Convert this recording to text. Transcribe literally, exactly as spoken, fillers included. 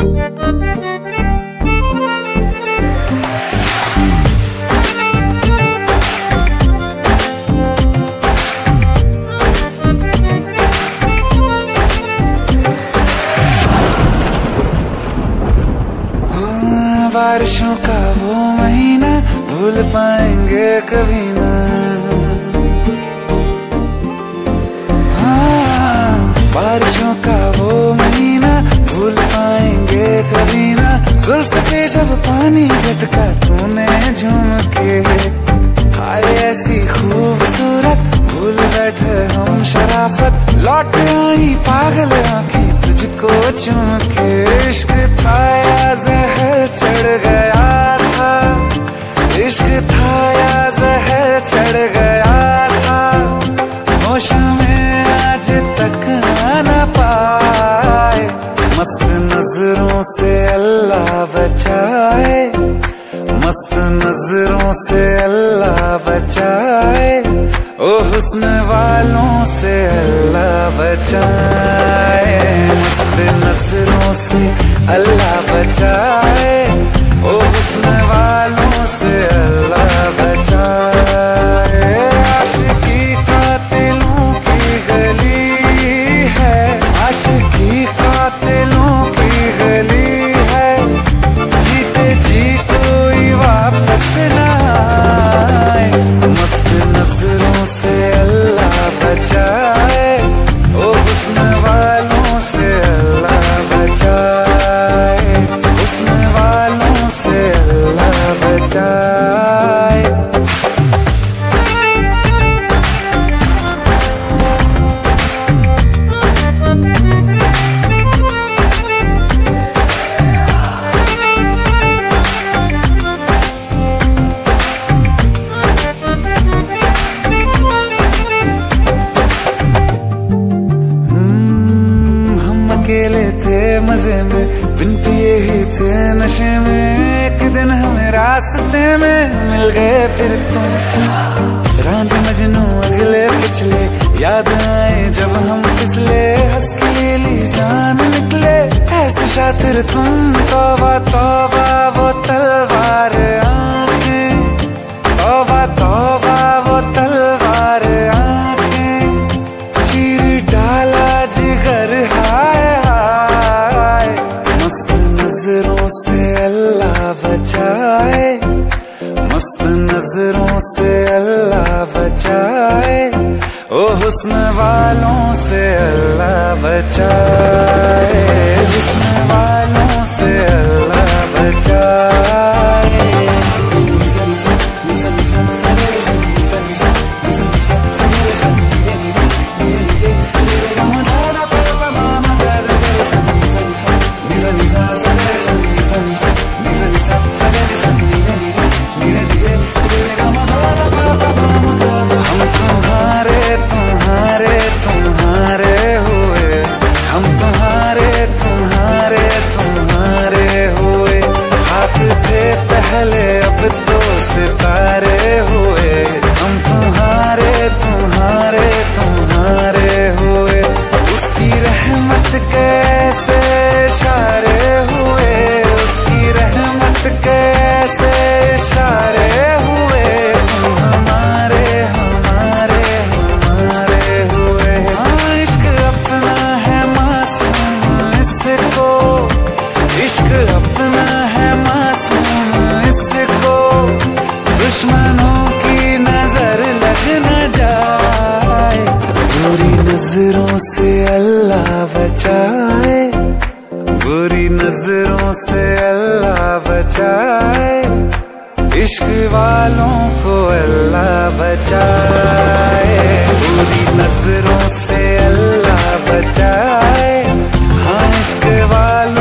बारिशों का वो महीना भूल पाएंगे कभी ना। हाँ, बारिशों का वो महीना भूल पाएंगे कभी ना। जुल्फ से जब पानी झटका तूने झूम के, हाय ऐसी खूबसूरत भूल बैठे हम शराफत। लौट आई पागल आंखें तुझको चूम के। इश्क था या जहर चढ़ गया था, इश्क था या जहर चढ़ गया था। होश में आज तक आना पाए, मस्त नजरों से अल्लाह बचाए, मस्त नजरों से अल्लाह बचाए। ओ हुस्न वालों से अल्लाह बचाए, मस्त नजरों से अल्लाह बचाए। ओ हुस्न वालों से अल्लाह बचाए। आशिकी कातिलों की गली है, आशिकी कातिलों की गली है। जीते जी कोई वापस ना आए, मस्त नजरों से अल्लाह बचाए। ओ हुस्न वालों से अल्लाह बचाए, हुस्न वालों से अल्लाह बचाए। अकेले थे मजे में, बिन पिए ही थे नशे में। एक दिन हमें रास्ते में मिल गए फिर तुम, रांझे मजनू अगले पिछले याद आए जब हम फिसले। हंस के ली जान निकले ऐसे शातिर तुम। तौबा तौबा वो तलवार आंखें, तौबा तौबा वो तलवार आंखें। चीर डाला जिगर हाय हाय, मस्त नजरों से अल्लाह बचाए, मस्त नजरों से अल्लाह बचाए। ओ हुस्न वालों से अल्लाह बचाए, हुस्न वालों से अल्लाह बचाए। हम तुम्हारे तुम्हारे तुम्हारे हुए, हम तुम्हारे तुम्हारे तुम्हारे हुए। खाक थे पहले अब तो सितारे हुए, हम तुम्हारे तुम्हारे तुम्हारे हुए। उसकी रहमत कैसे इशारे हुए, उसकी रहमत कैसे इशारे हुए। तुम हमारे हमारे हमारे हुए। हाँ, इश्क अपना है मासूम इसको, इश्क अपना है मासूम इसको। दुश्मनों की नजर लग न जाए, बुरी नजरों से अल्लाह बचाए, बुरी नजरों से अल्लाह बचाए। इश्क वालों को अल्लाह बचाए, बुरी नजरों से अल्लाह बचाए। हाँ, इश्क वालों